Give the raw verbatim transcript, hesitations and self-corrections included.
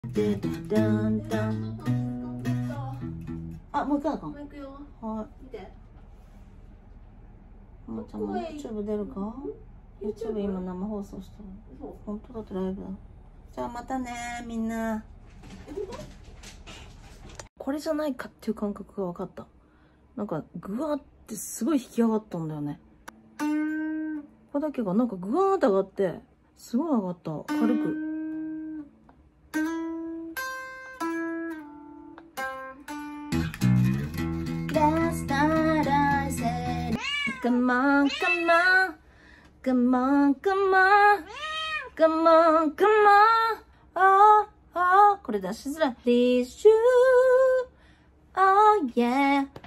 でダンダン。あ、もう一回か。 もう行くよ。 はい。 見て。 あまちゃんも YouTube 出るか ？YouTube 今生放送してる。本当だってライブだ。じゃあまたねみんな。これじゃないかっていう感覚が分かった。なんかグワーってすごい引き上がったんだよね。ここだけがなんかグワーって上がってすごい上がった。軽く。Come on, come on, come on, come on, come on, come on, oh, oh これ出しづらい。Please you, oh yeah